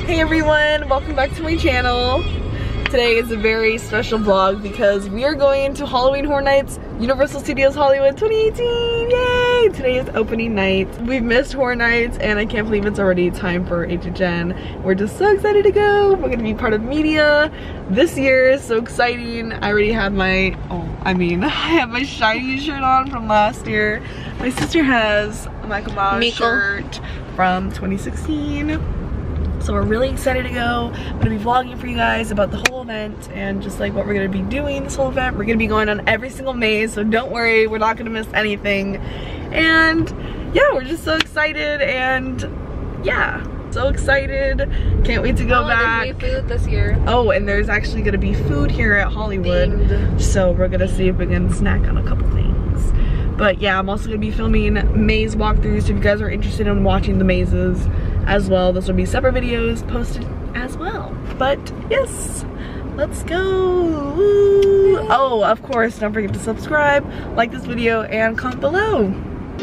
Hey everyone, welcome back to my channel. Today is a very special vlog because we are going to Halloween Horror Nights, Universal Studios Hollywood 2018. Yay! Today is opening night. We've missed Horror Nights and I can't believe it's already time for HHN. We're just so excited to go. We're gonna be part of media this year. So exciting. I already have my, I have my shiny shirt on from last year. My sister has a Michael Myers shirt from 2016. So we're really excited to go. I'm gonna be vlogging for you guys about the whole event and just like what we're gonna be doing this whole event. We're gonna be going on every single maze, so don't worry, we're not gonna miss anything. And yeah, we're just so excited and yeah, so excited. Can't wait to go back. There's new food this year. Oh, and there's actually gonna be food here at Hollywood. Themed. So we're gonna see if we can snack on a couple things. But yeah, I'm also gonna be filming maze walkthroughs, so if you guys are interested in watching the mazes as well, those will be separate videos posted as well. But yes, let's go. Oh, of course, don't forget to subscribe, like this video, and comment below.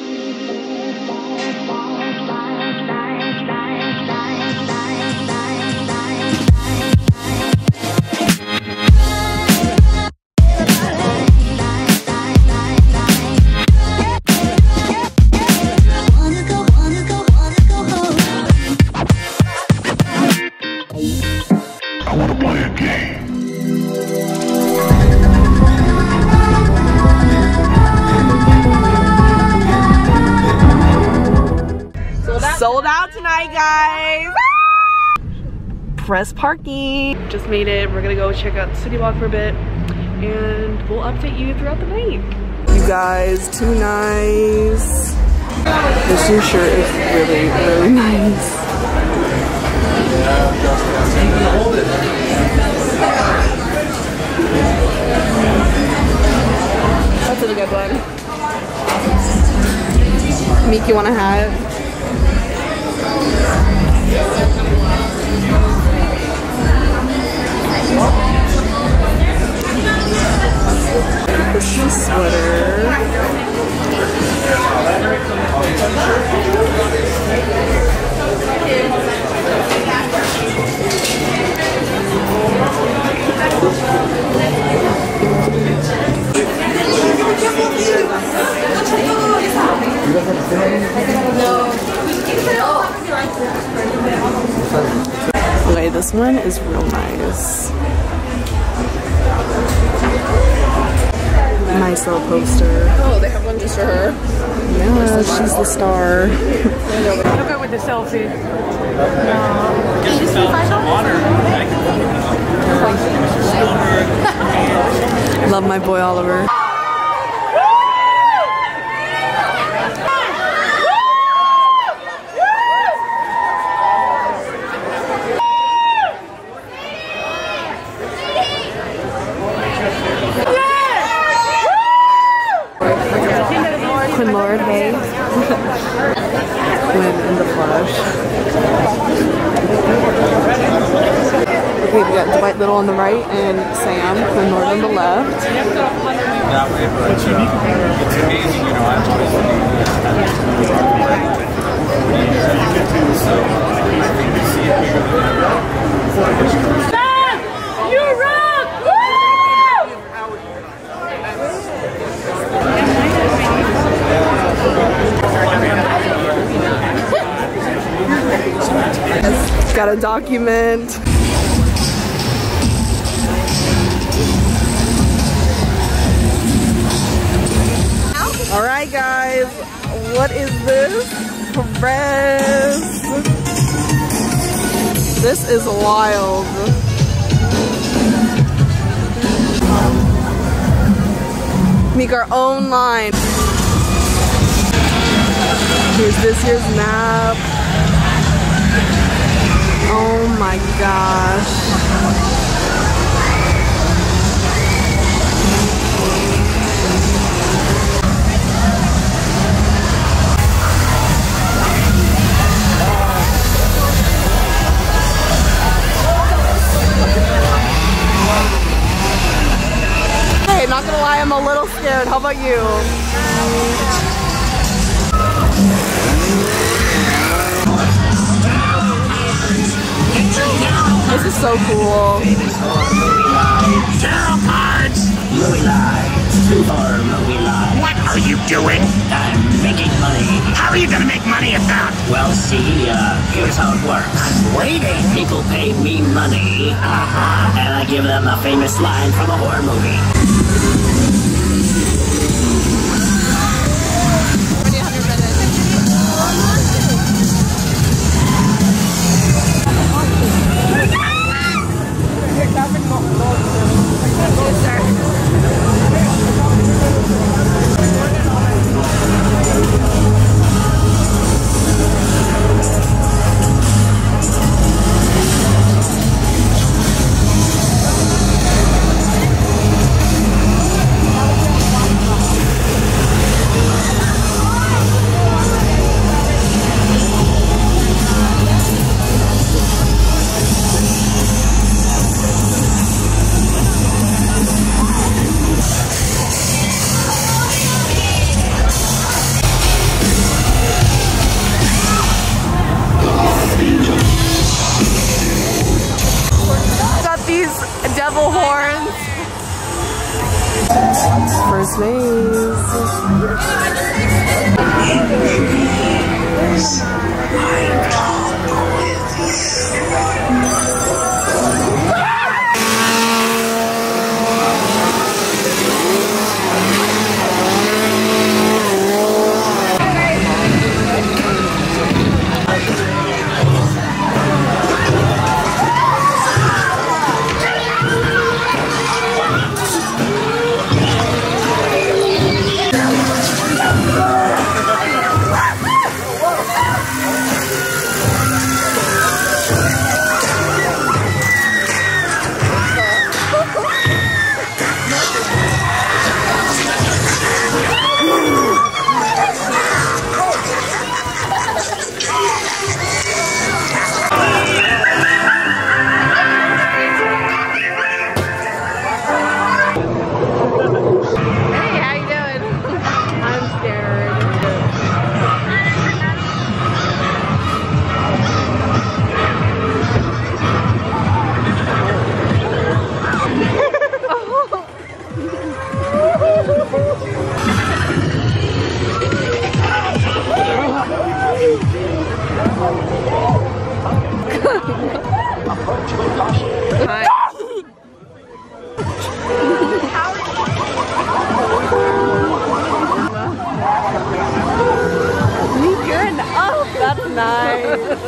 Sold out tonight, guys. Press parking. Just made it. We're gonna go check out the city walk for a bit and we'll update you throughout the night. You guys, too nice. This new shirt is really, really nice. That's a good one. Meek, you want a hat? Bushy sweater. Okay, this one is real nice. Nice little poster. Oh, they have one just for her. Yeah, she's the star. Look at with the selfie. Love my boy Oliver. Quinn Lord, hey. Quinn in the flesh. Okay, we got Dwight Little on the right and Sam, Quinn Lord on the left. That way, but it's amazing, you know, I've always so I think we see it bigger than You rock! Got a document. All right, guys, what is this? Press. This is wild. Make our own line. Here's this year's map. Oh my gosh. Hey, not gonna lie, I'm a little scared. How about you? This is so cool. Tarot cards! Movie lights. Or movie lights. What are you doing? I'm making money. How are you gonna make money at that? Well, see, here's how it works. I'm waiting. People pay me money. And I give them a famous line from a horror movie. Devil horns. First maze. That's nice.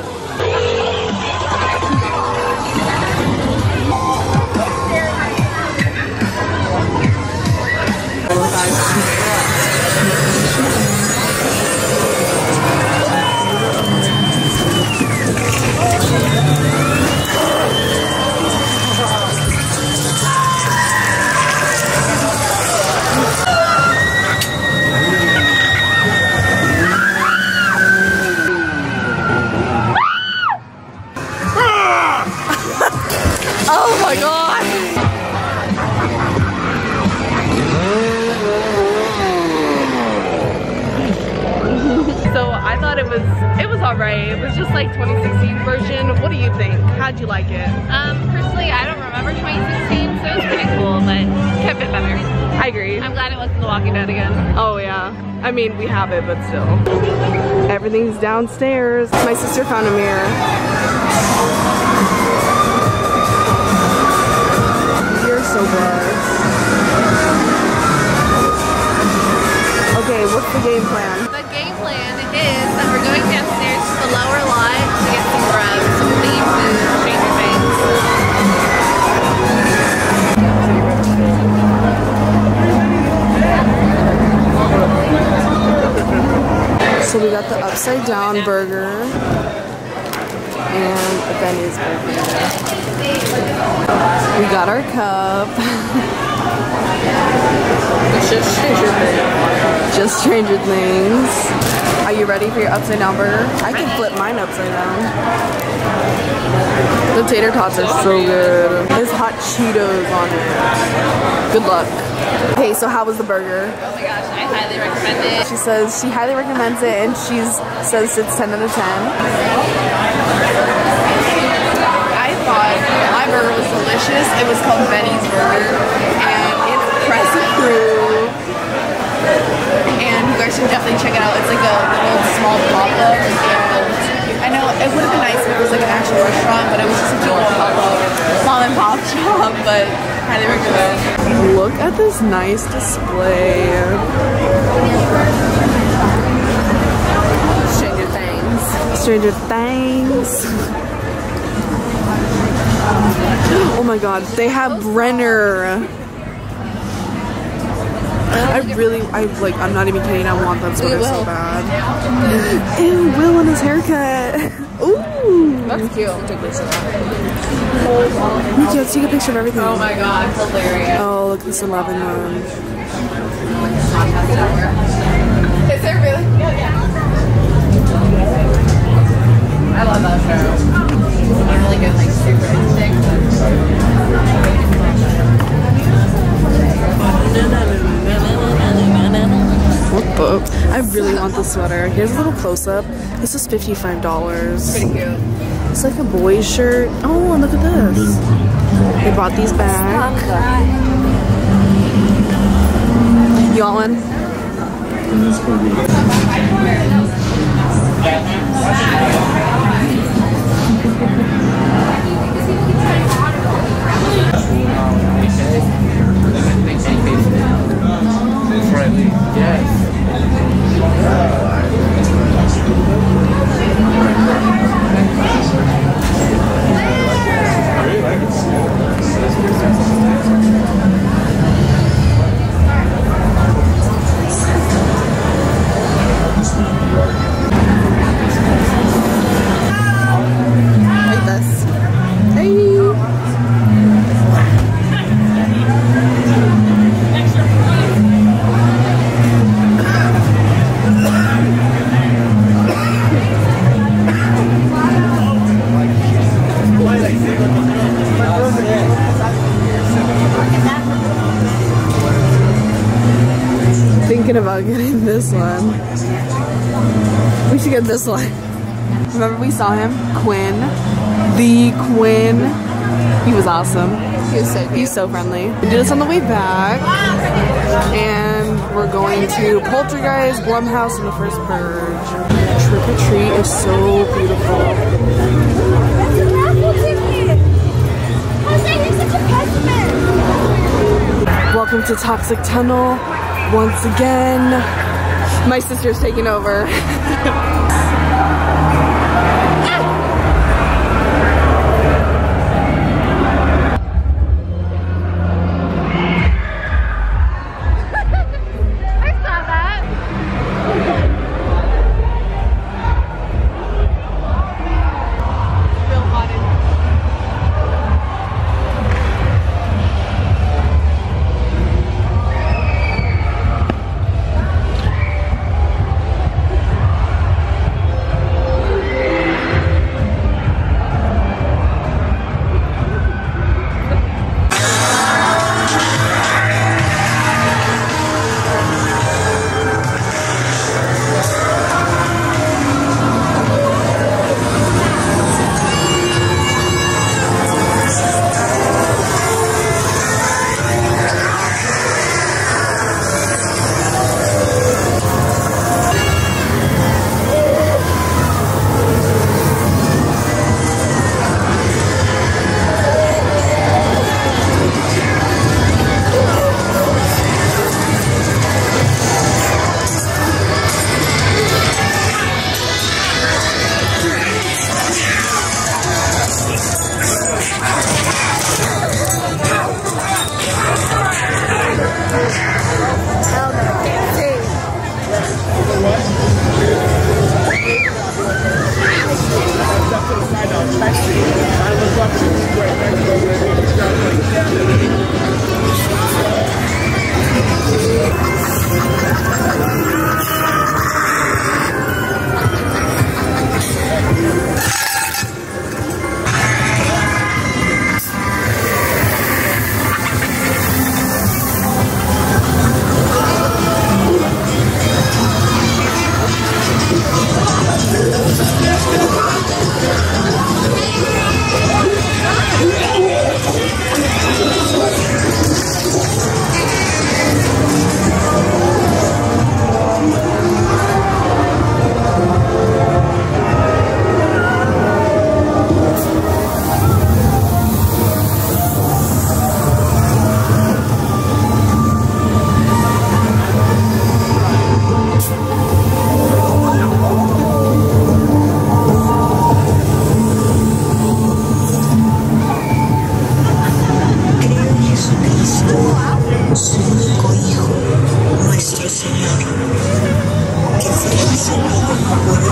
Oh my god! So I thought it was alright. It was just like 2016 version. What do you think? How'd you like it? Personally, I don't remember 2016, so it was pretty cool, but could have been better. I agree. I'm glad it wasn't The Walking Dead again. Oh yeah. I mean, we have it, but still. Everything's downstairs. My sister found a mirror. You're so blessed. Okay, what's the game plan? The game plan is that we're going downstairs to the lower lot to get some grub, some leaves and Stranger Things. So we got the upside down burger and a Benny's burger. We got our cup. It's just Stranger Things. Just Stranger Things. Are you ready for your upside down burger? I can flip mine upside down. The tater tots are so good. There's hot Cheetos on it. Good luck. Okay, so how was the burger? Oh my gosh, I highly recommend it. She says she highly recommends it and she says it's 10 out of 10. I god, my burger was delicious. It was called Benny's Burger, and it's press approved. And you guys should definitely check it out. It's like a little small pop-up, and I know it would have been nice if it was like an actual restaurant, but it was just a cute little pop-up, mom and pop shop, but highly recommend. Look at this nice display. Stranger Things. Stranger Things. Oh my god, they have Brenner. I'm not even kidding, I want that sweater so bad. And Will and his haircut. Ooh. That's cute. I'll take this one. Nikki, let's take a picture of everything. Oh my god, hilarious. Oh, look at this 11 one. Is there really? I love that show. I really get like super instinct. What the? I really want the sweater. Here's a little close-up. This is $55. Pretty cute. It's like a boy's shirt. Oh, and look at this. They brought these back. You want one? Like this. Hey. Thinking about getting this one. We should get this one. Remember we saw him? Quinn. The Quinn. He was awesome. He's so friendly. We did this on the way back. And we're going to Poltergeist, Blumhouse, and The First Purge. Trick or Treat is so beautiful. Welcome to Toxic Tunnel. Once again, my sister's taking over. Su único hijo, nuestro Señor, que fue concebido por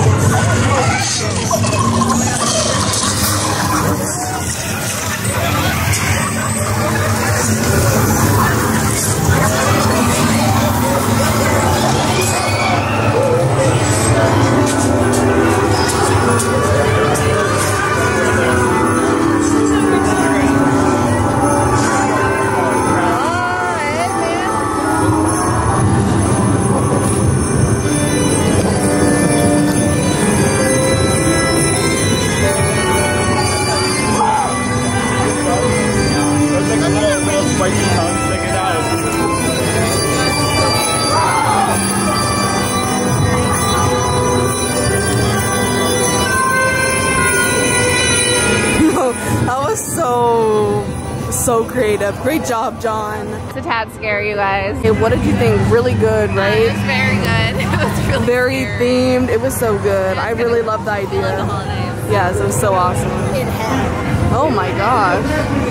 That was so creative. Great job, John. It's a tad scary, you guys. Hey, what did you think? Really good, It right? was very good. It was really Very scary. themed. It was so good. I really loved the I like the idea. holidays. Yes, it was so awesome. Oh my gosh.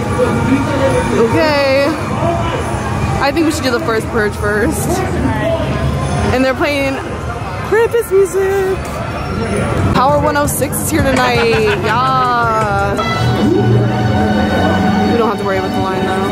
Okay. I think we should do the first purge first. And they're playing Krampus music. Power 106 is here tonight. Yeah. We don't have to worry about the line though.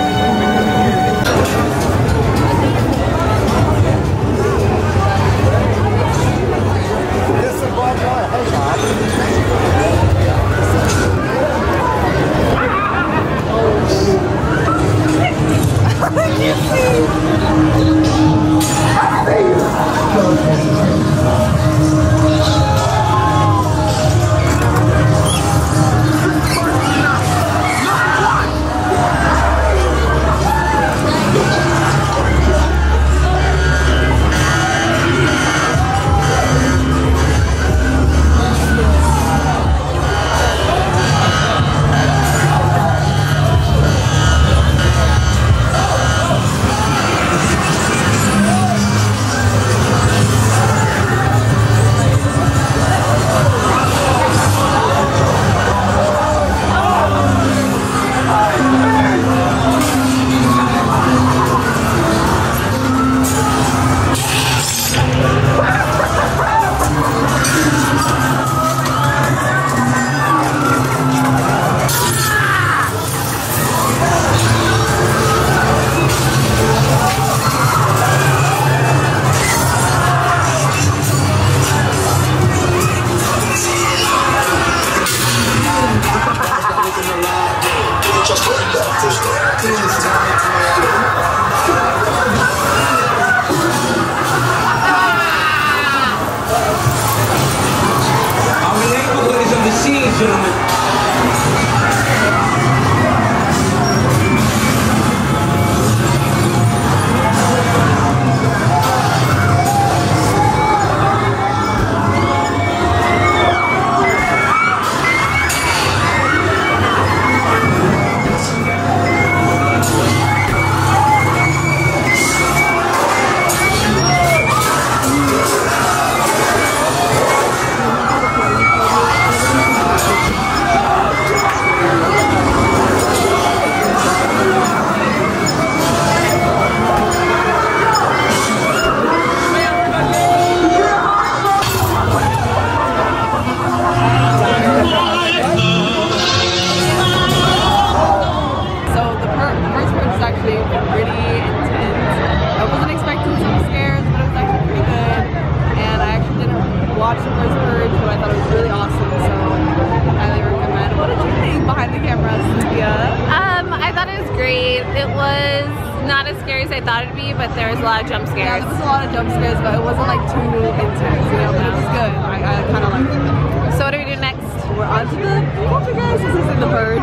I thought it'd be, but there was a lot of jump scares. Yeah, there was a lot of jump scares, but it wasn't like too intense, you know, but it was good. I kind of liked it. So what do we do next? We're on to the Poltergeist. This is in The Purge.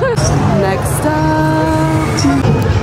Next up.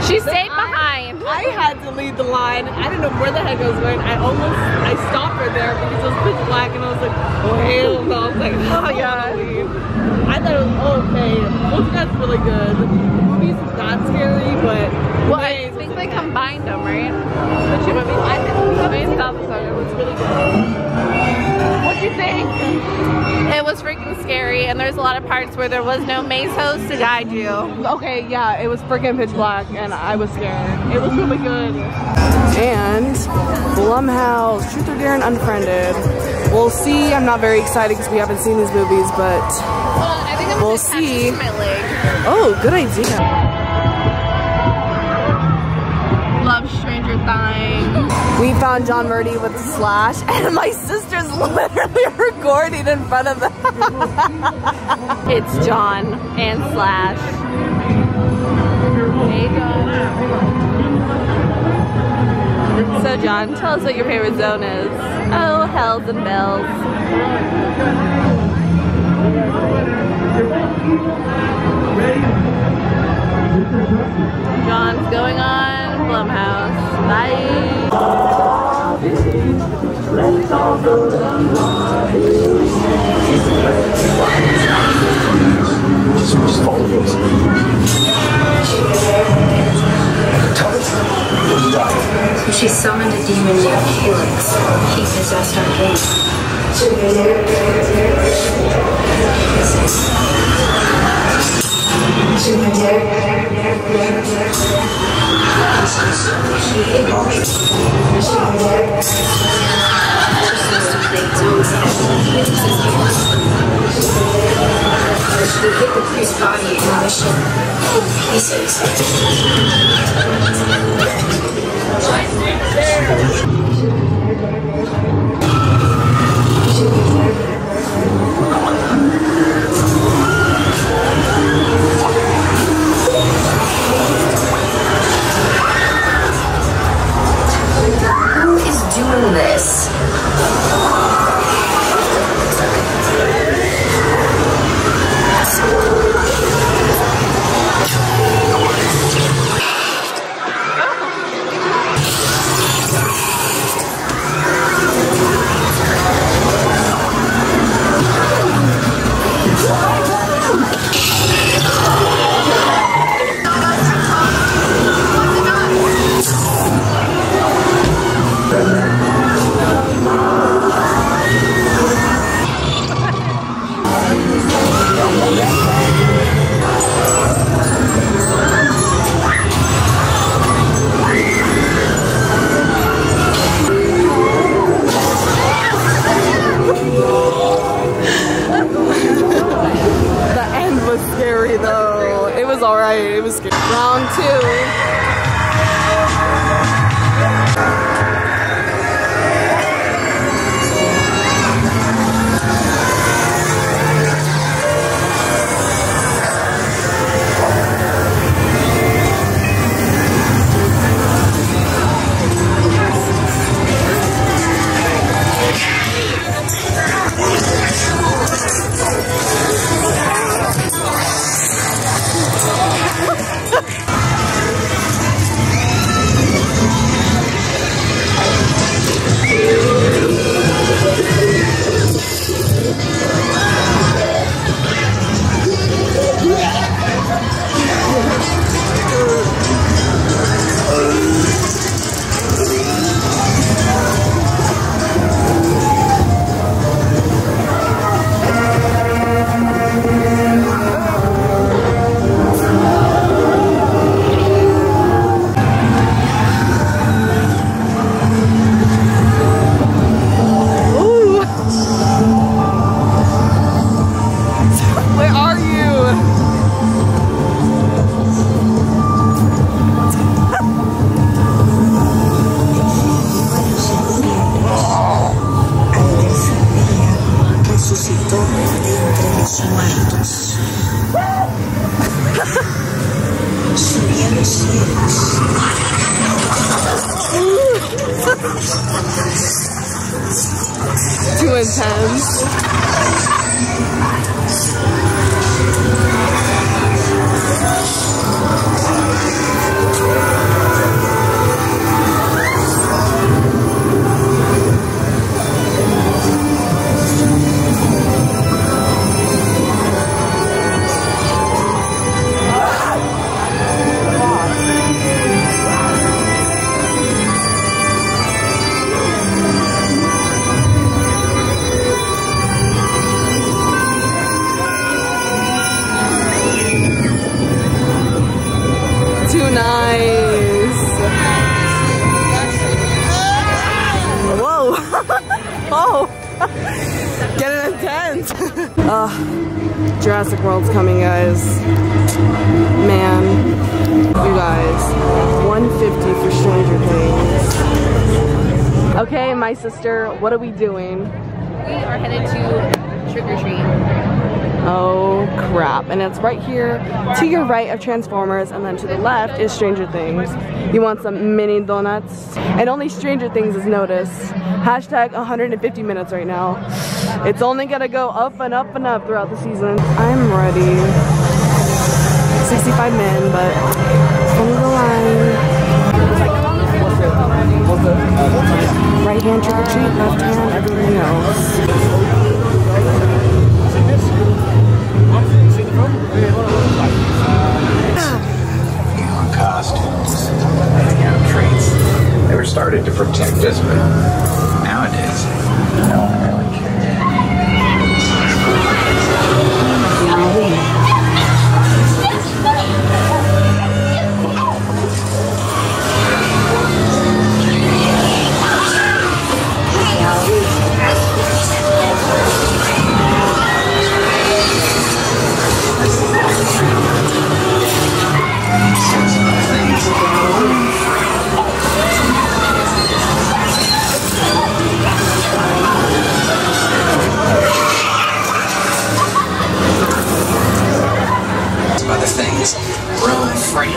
She stayed behind. I had to lead the line. I didn't know where the heck I was going. I stopped her there because it was pitch black and I was like, oh hell no. I was like, oh yeah. I thought it was okay. Poltergeist really good. The movie's not scary, but well, I think they combined them, right? But you know what I mean? I thought it was really good. What'd you think? It was freaking scary, and there's a lot of parts where there was no maze host to guide you. Okay, yeah, it was freaking pitch black, and I was scared. It was really good. And Blumhouse, Truth or Dare and Unfriended. We'll see. I'm not very excited because we haven't seen these movies, but I think I'm we'll see. My leg. Oh, good idea. Love Stranger Things. We found John Murdy with Slash, and my sister's literally recording in front of them. It's John and Slash. Hey, John. So, John, tell us what your favorite zone is. Oh, hells and bells. John's going on Blumhouse. Bye. She summoned a demon named Helix. He possessed our game. We hit the priest's body in mission pieces. Who is doing this? It was scary. Round 2. Too intense. Jurassic World's coming, guys. Man, you guys, $150 for Stranger Things. Okay, my sister, what are we doing? We are headed to Trick or Treat. Oh crap, and it's right here to your right of Transformers, and then to the left is Stranger Things. You want some mini donuts? And only Stranger Things is noticed. Hashtag 150 minutes right now. It's only gonna go up and up and up throughout the season. I'm ready. 65 men, but follow the line. Right hand trick or treat, left hand everything else. Costumes, traits. They were started to protect us, but nowadays, no one really other things. Roam free.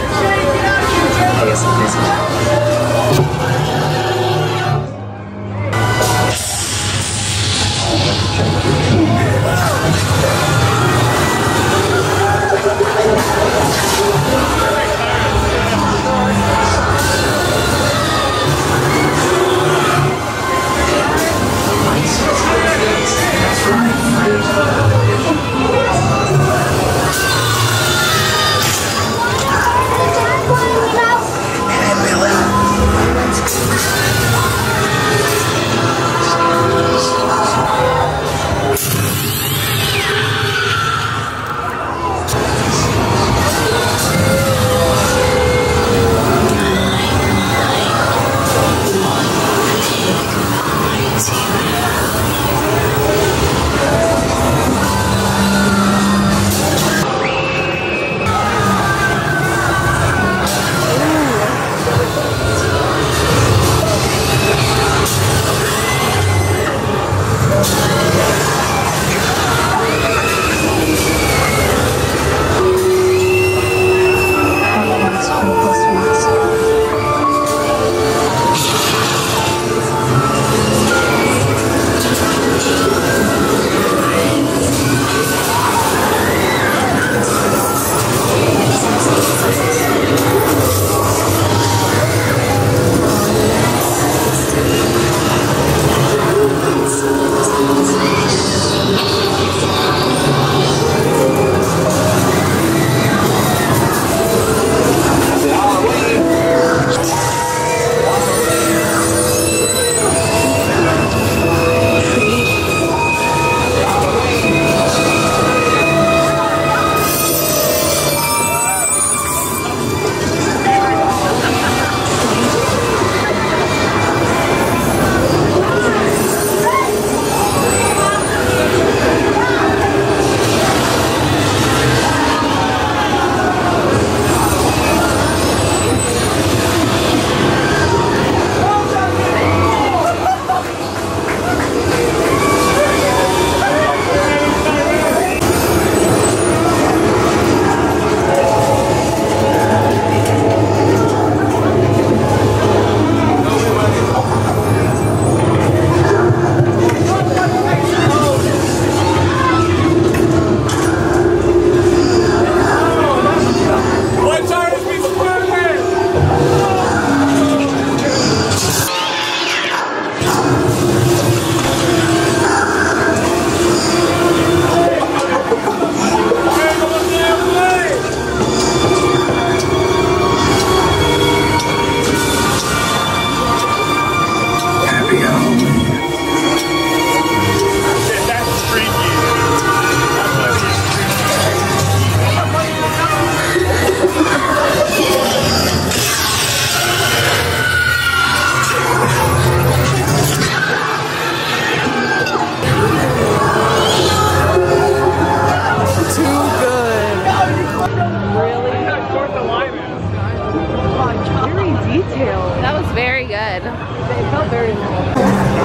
detail. That was very good. It felt very nice.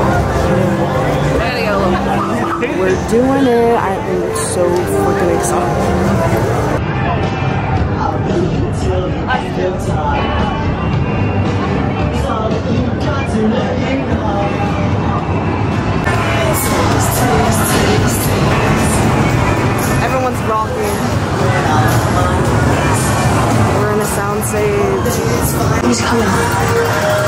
I gotta get a little. We're doing it. I am so freaking excited. Everyone's rocking. We're in a sound stage. He's coming.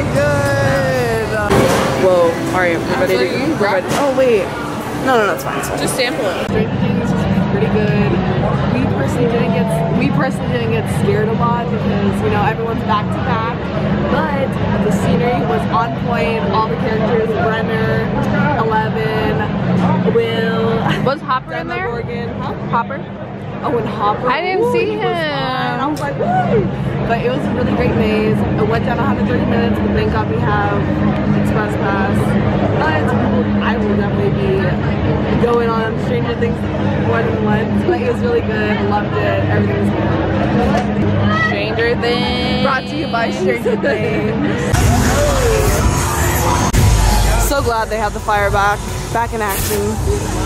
good. Whoa, alright, we're ready to go. We're ready. Oh, wait. No, it's fine. It's fine. Just sample it. Drinking is pretty good. We personally didn't get scared a lot because, you know, everyone's back to back. But the scenery was on point. All the characters, Brenner, 11, Will. Was Hopper in there? Morgan. Huh? Hopper? Oh, and Hopper. I didn't see him. I was like, woo! But it was a really great maze. It went down 130 minutes, but thank God we have Express Pass. But I will definitely be going on Stranger Things more than once. But it was really good. Loved it. Everything was good. Stranger Things. Brought to you by Stranger Things. So glad they have the fire back in action.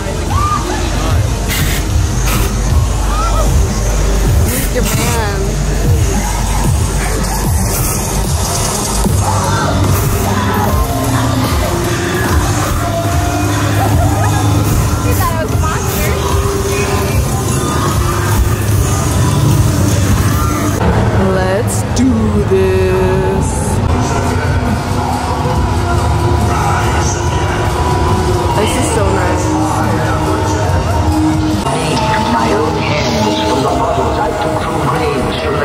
Your man. You thought I was a monster. Let's do this. This is so nice. My own hands from the bottles I took from graves from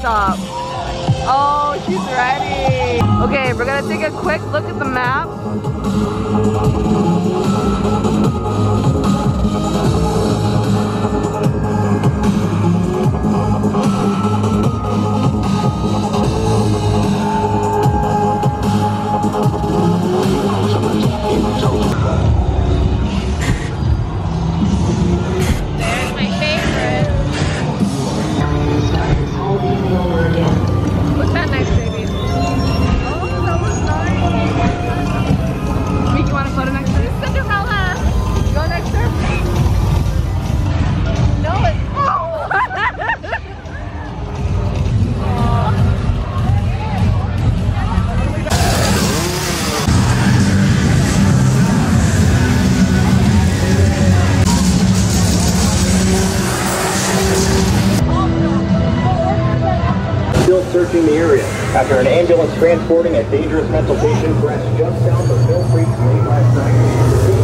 stop. Oh, she's ready. Okay, we're gonna take a quick look at the map. There's my favorite. Look that nice, baby. Oh, that was nice. Meek, you want a photo next to her? Cinderella. Go next to her. No, it's. Oh! Still searching the area after an ambulance transporting a dangerous mental patient crashed just south of Mill Creek late last night.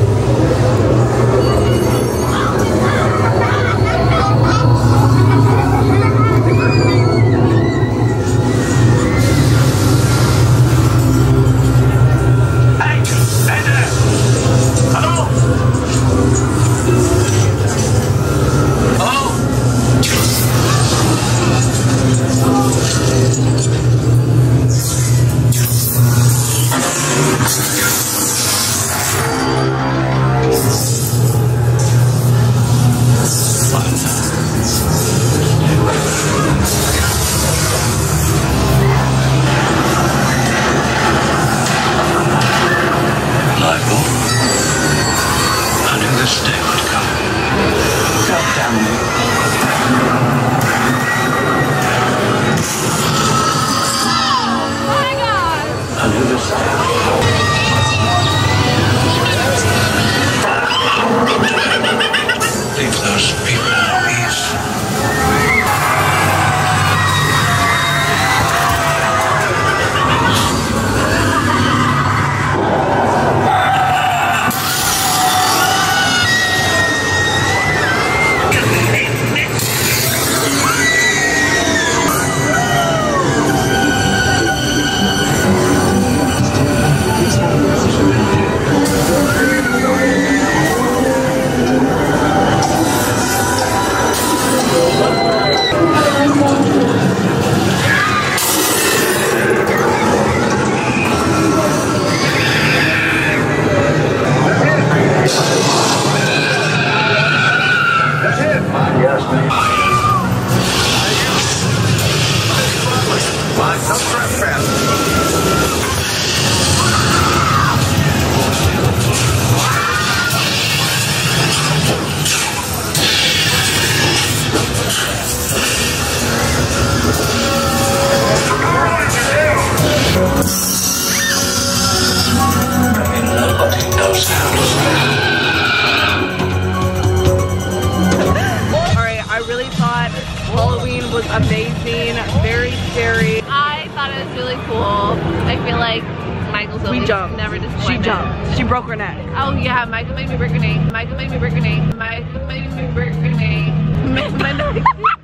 was amazing, very scary. I thought it was really cool. I feel like Michael's We always jumped. never disappointed. She jumped. She broke her neck. Oh yeah, Michael made me break her knee. Michael made me break her knee. Michael made me break her knee. My neck.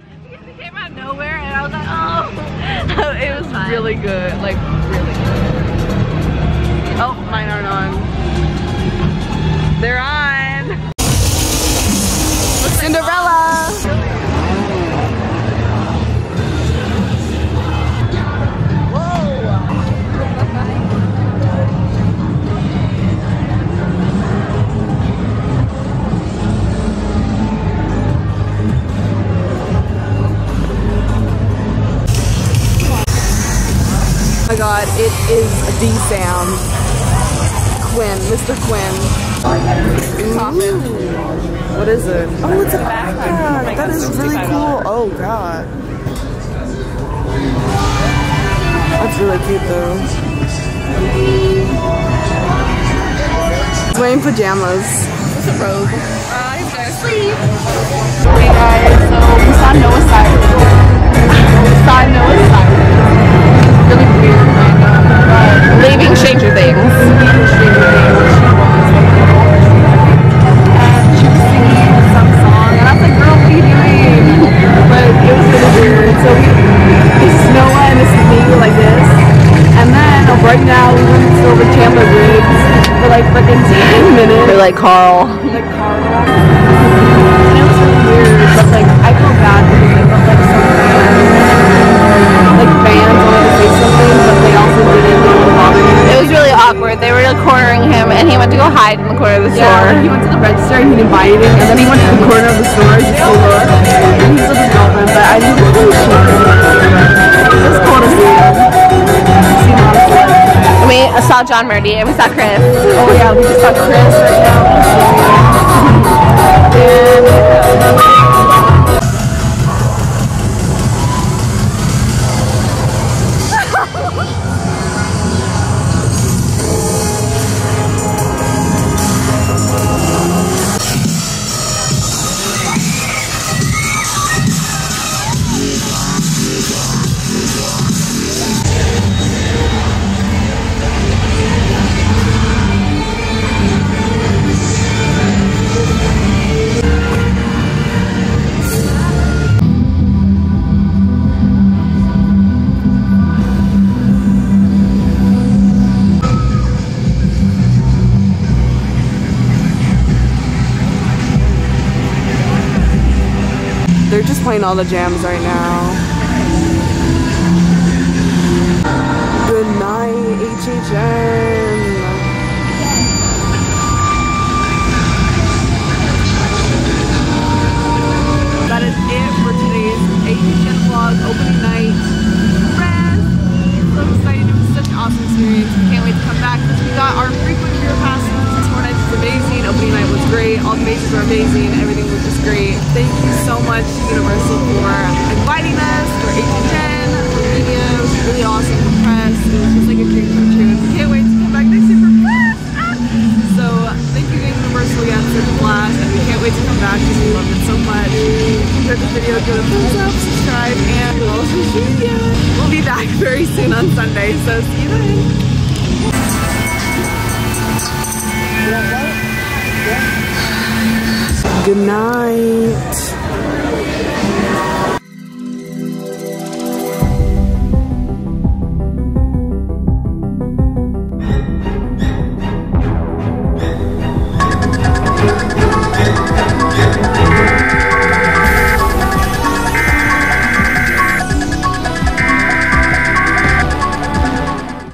It came out of nowhere and I was like, oh. It was really good, like really good. Oh, mine aren't on. They're on. Cinderella. Oh my god, it is the Sam. Quinn, Mr. Quinn. Ooh. What is it? Oh, it's a backpack. That is really cool. Oh god. That's really cute though. He's wearing pajamas. It's a robe. He's gonna sleep. Hey guys, so we saw Noah Cyrus. Really weird, random, but Leaving Stranger Things. And she was singing some song, and I was like, girl, what are you doing? But it was really weird. So we right now we went over Chandler Riggs for like freaking 10 minutes. Or like Carl. Like Carl. And it was really weird, but like I felt bad because I felt like some fans wanted to say something, but they also didn't bother him. It was really awkward. They were cornering him and he went to go hide in the corner of the store. Yeah, he went to the register and he didn't buy anything, and then he went to the corner of the store just to look. And he's with his girlfriend, but I think it was really cheap. It was cool to see him. See him on the floor. We saw John Murdy and we saw Chris. Oh yeah, we just saw Chris right now. They're just playing all the jams right now. Good night, HHN. That is it for today's HHN vlog opening night. Friends, so excited. It was such an awesome experience. We can't wait to come back because we got our frequent beer passes. This Horror Nights is amazing. Opening night was great. All the bases were amazing. Everything was just great. Thank you so much to Universal for inviting us, for HHN, for media. It was really awesome. The press. It was just like a dream come true. We can't wait to come back next year for press. So thank you again, Universal. We had such a blast, and we can't wait to come back because we loved it so much. If you enjoyed this video, give it a thumbs up, subscribe, and follow us on social media. We'll be back very soon on Sunday, so see you then. Good night.